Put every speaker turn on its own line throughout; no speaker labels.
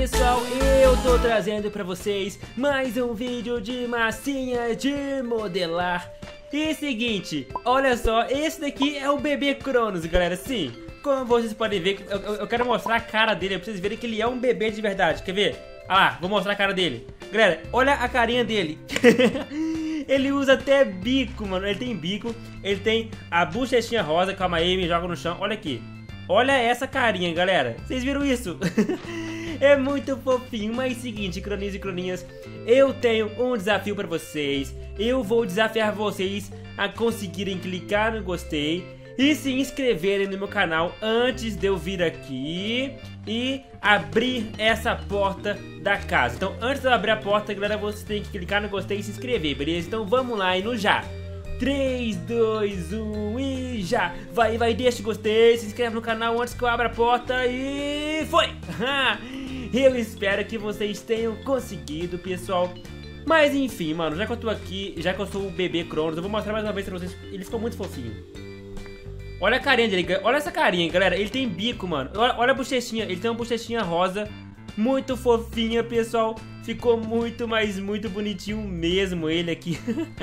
pessoal, eu tô trazendo pra vocês mais um vídeo de massinha de modelar. E seguinte, olha só, esse daqui é o bebê Cronos, galera. Sim, como vocês podem ver, eu quero mostrar a cara dele pra vocês verem que ele é um bebê de verdade. Quer ver? Ah lá, vou mostrar a cara dele. Galera, olha a carinha dele. Ele usa até bico, mano. Ele tem bico, ele tem a bochechinha rosa. Calma aí, me joga no chão, olha aqui. Olha essa carinha, galera. Vocês viram isso? É muito fofinho. Mas seguinte, croninhos e croninhas, eu tenho um desafio pra vocês. Eu vou desafiar vocês a conseguirem clicar no gostei e se inscreverem no meu canal antes de eu vir aqui e abrir essa porta da casa. Então, antes de eu abrir a porta, galera, vocês têm que clicar no gostei e se inscrever, beleza? Então vamos lá e no já. 3, 2, 1 e já! Vai, deixa o gostei, se inscreve no canal antes que eu abra a porta e foi! Eu espero que vocês tenham conseguido, pessoal. Mas enfim, mano, já que eu tô aqui, já que eu sou o bebê Cronos, eu vou mostrar mais uma vez pra vocês. Ele ficou muito fofinho. Olha a carinha dele, olha essa carinha, galera. Ele tem bico, mano. Olha a bochechinha, ele tem uma bochechinha rosa. Muito fofinha, pessoal. Ficou muito, mas muito bonitinho mesmo ele aqui.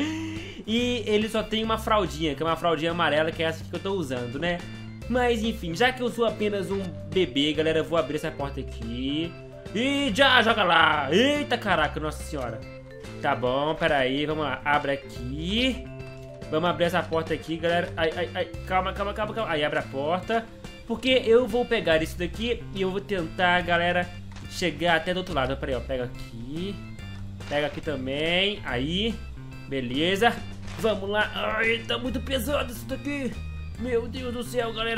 E ele só tem uma fraldinha, que é uma fraldinha amarela, que é essa que eu tô usando, né? Mas enfim, já que eu sou apenas um bebê, galera, eu vou abrir essa porta aqui. E já, joga lá. Eita, caraca, nossa senhora. Tá bom, peraí, vamos lá. Abre aqui. Vamos abrir essa porta aqui, galera. Ai, calma. Aí abre a porta. Porque eu vou pegar isso daqui e eu vou tentar, galera, chegar até do outro lado. Peraí, ó, pega aqui. Pega aqui também. Aí, beleza. Vamos lá. Ai, tá muito pesado isso daqui. Meu Deus do céu, galera.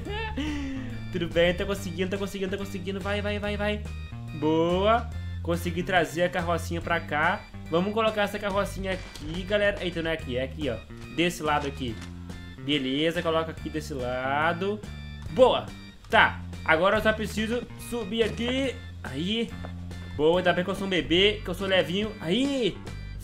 Tudo bem, tá conseguindo. Vai. Boa. Consegui trazer a carrocinha pra cá. Vamos colocar essa carrocinha aqui, galera. Eita, não é aqui, é aqui, ó. Desse lado aqui. Beleza, coloca aqui desse lado. Boa. Tá, agora eu só preciso subir aqui. Aí. Boa, ainda bem que eu sou um bebê, que eu sou levinho. Aí.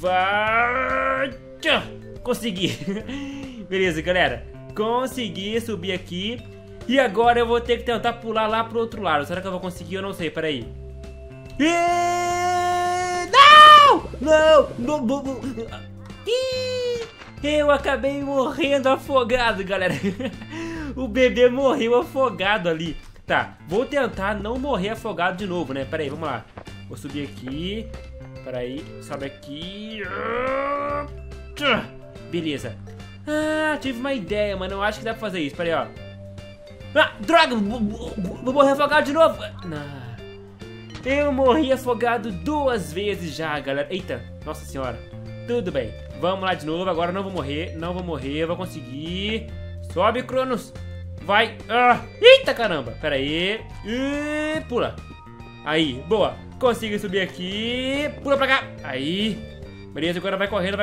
Vai. Consegui. Beleza, galera. Consegui subir aqui. E agora eu vou ter que tentar pular lá pro outro lado. Será que eu vou conseguir? Eu não sei, peraí. Não! Eu acabei morrendo afogado, galera. O bebê morreu afogado ali. Tá, vou tentar não morrer afogado de novo, né? Peraí, vamos lá. Vou subir aqui. Peraí, sobe aqui. Beleza. Ah, tive uma ideia, mano. Eu acho que dá pra fazer isso. Peraí, ó. Ah, droga! Vou morrer afogado de novo. Não. Eu morri afogado 2 vezes já, galera. Eita, nossa senhora. Tudo bem, vamos lá de novo. Agora não vou morrer, eu vou conseguir. Sobe, Cronos. Vai. Eita, caramba. Pera aí. E pula. Aí, boa. Consegui subir aqui. Pula pra cá. Aí. Beleza, agora vai correndo.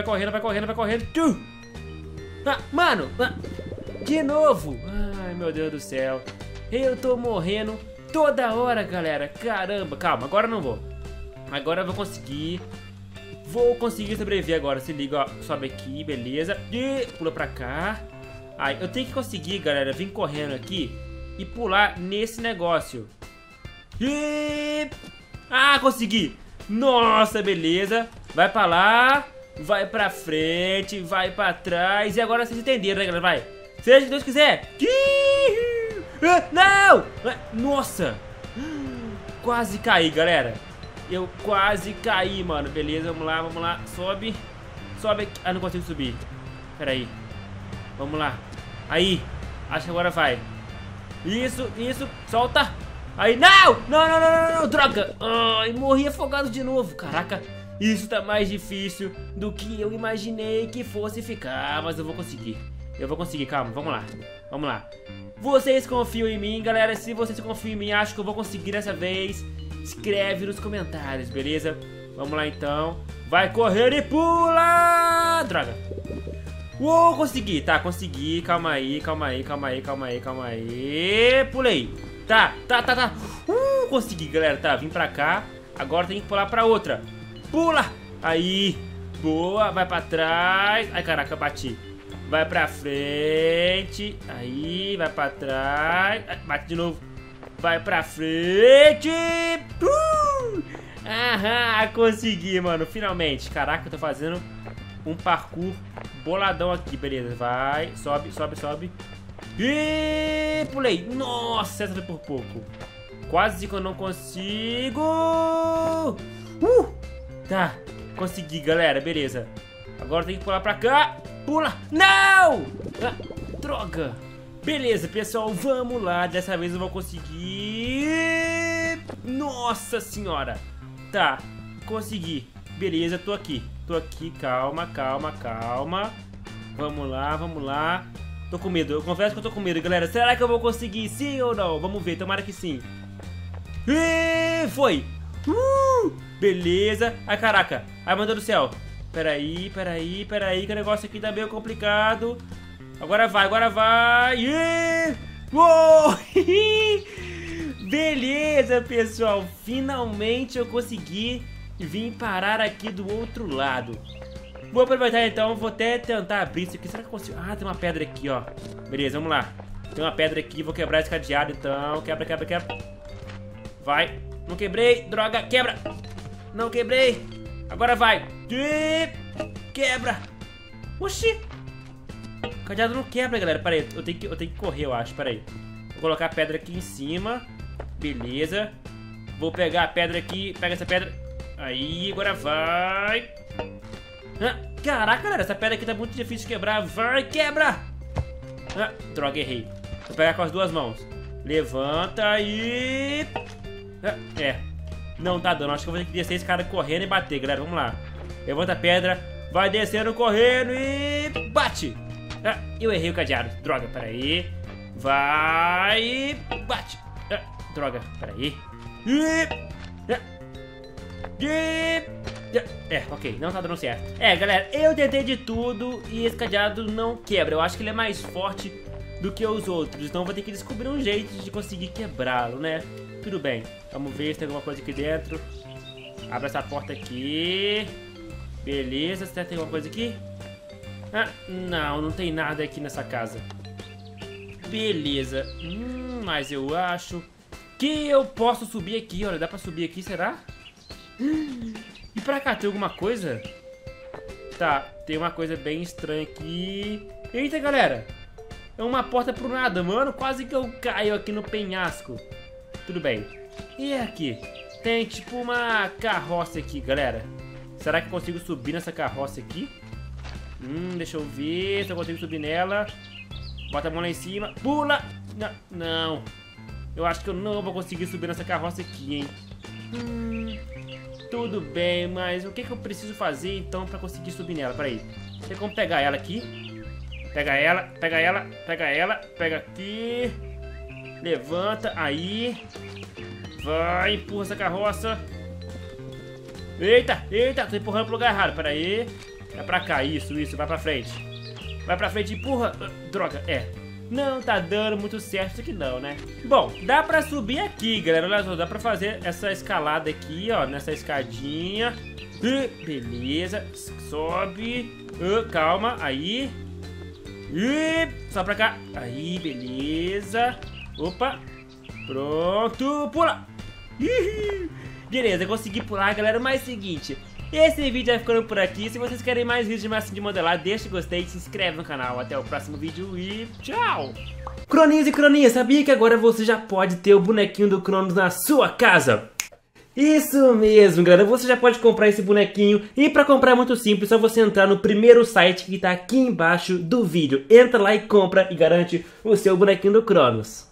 Mano. De novo. Ai, meu Deus do céu. Eu tô morrendo toda hora, galera. Caramba, calma, agora eu não vou. Agora eu vou conseguir. Vou conseguir sobreviver agora. Se liga, ó, sobe aqui, beleza. E pula pra cá. Aí, eu tenho que conseguir, galera, vir correndo aqui e pular nesse negócio. E... consegui. Nossa, beleza. Vai pra lá, vai pra frente, vai pra trás. E agora vocês entenderam, né, galera? Vai. Seja o que Deus quiser. Não! Nossa! Quase caí, galera. Eu quase caí, mano. Beleza, vamos lá. Sobe aqui. Ah, não consigo subir. Pera aí. Vamos lá. Aí. Acho que agora vai. Isso. Solta. Aí, não! Droga! Ai, morri afogado de novo. Caraca, isso tá mais difícil do que eu imaginei que fosse ficar. Mas eu vou conseguir, calma, vamos lá. Vocês confiam em mim, galera? Se vocês confiam em mim, acho que eu vou conseguir dessa vez. Escreve nos comentários, beleza? Vamos lá então. Vai correr e pula! Droga. Uou, consegui, tá, consegui. Calma aí. Pulei. Tá. Consegui, galera, tá, vim pra cá. Agora tem que pular pra outra. Pula! Aí, boa, vai pra trás. Ai, caraca, bati. Vai pra frente. Aí, vai pra trás. Bate de novo. Vai pra frente. Aham, consegui, mano, finalmente. Caraca, eu tô fazendo um parkour boladão aqui, beleza. Vai, sobe, sobe, sobe. E pulei. Nossa, essa foi por pouco. Quase que eu não consigo. Tá, consegui, galera, beleza. Agora tem que pular pra cá. Pula, não! Droga. Beleza, pessoal, vamos lá. Dessa vez eu vou conseguir. Nossa senhora. Tá, consegui. Beleza, tô aqui, calma, calma, calma. Vamos lá, vamos lá. Tô com medo, eu confesso que eu tô com medo, galera. Será que eu vou conseguir, sim ou não? Vamos ver, tomara que sim. E foi. Beleza. Ai, caraca. Ai, meu Deus do céu. Peraí, peraí, peraí, que o negócio aqui tá meio complicado. Agora vai, agora vai. Uou! Beleza, pessoal. Finalmente eu consegui vir parar aqui do outro lado. Vou aproveitar então, vou até tentar abrir isso aqui. Será que eu consigo? Ah, tem uma pedra aqui, ó. Beleza, vamos lá. Tem uma pedra aqui, vou quebrar esse cadeado então. Quebra, quebra, quebra. Vai. Não quebrei, droga, quebra. Não quebrei. Agora vai. Quebra. Oxi. O cadeado não quebra, galera. Pera aí, eu tenho que correr, eu acho. Pera aí. Vou colocar a pedra aqui em cima. Beleza. Vou pegar a pedra aqui. Pega essa pedra. Aí, agora vai. Caraca, galera, essa pedra aqui tá muito difícil de quebrar. Vai, quebra. Droga, errei. Vou pegar com as duas mãos. Levanta aí. Não tá dando. Acho que eu vou ter que descer esse cara correndo e bater, galera. Vamos lá. Levanta a pedra. Vai descendo, correndo e bate. Eu errei o cadeado. Droga, peraí. Vai. Bate. Droga, peraí. Ok, não tá dando certo. Galera, eu tentei de tudo e esse cadeado não quebra. Eu acho que ele é mais forte do que os outros, então eu vou ter que descobrir um jeito de conseguir quebrá-lo, né? Tudo bem, vamos ver se tem alguma coisa aqui dentro. Abre essa porta aqui. Beleza, será que tem alguma coisa aqui? Não, não tem nada aqui nessa casa. Beleza, mas eu acho que eu posso subir aqui, olha, dá pra subir aqui, será? E pra cá, tem alguma coisa? Tá, tem uma coisa bem estranha aqui. Eita, galera, é uma porta pro nada, mano. Quase que eu caio aqui no penhasco. Tudo bem. E aqui? Tem tipo uma carroça aqui, galera. Será que eu consigo subir nessa carroça aqui? Deixa eu ver se eu consigo subir nela. Bota a mão lá em cima. Pula! Não. Eu acho que eu não vou conseguir subir nessa carroça aqui, hein? Tudo bem, mas o que eu preciso fazer então pra conseguir subir nela? Peraí. Tem como pegar ela aqui? Pega ela, pega ela, pega ela. Pega aqui. Levanta, aí. Vai, empurra essa carroça. Eita, eita, tô empurrando pro lugar errado. Pera aí. Vai pra cá, isso, vai pra frente. Vai pra frente, empurra. Droga, não tá dando muito certo isso aqui não, né? Bom, dá pra subir aqui, galera. Olha só, dá pra fazer essa escalada aqui, ó. Nessa escadinha. Beleza, sobe. Calma, aí. Só pra cá. Aí, beleza. Opa. Pronto, pula. Beleza, consegui pular, galera. Mas é o seguinte, esse vídeo vai ficando por aqui. Se vocês querem mais vídeos de massinha de modelar, deixa o gostei, se inscreve no canal. Até o próximo vídeo e tchau! Croninhos e croninhas, sabia que agora você já pode ter o bonequinho do Cronos na sua casa? Isso mesmo, galera, você já pode comprar esse bonequinho. E pra comprar é muito simples, é só você entrar no primeiro site que tá aqui embaixo do vídeo. Entra lá e compra e garante o seu bonequinho do Cronos.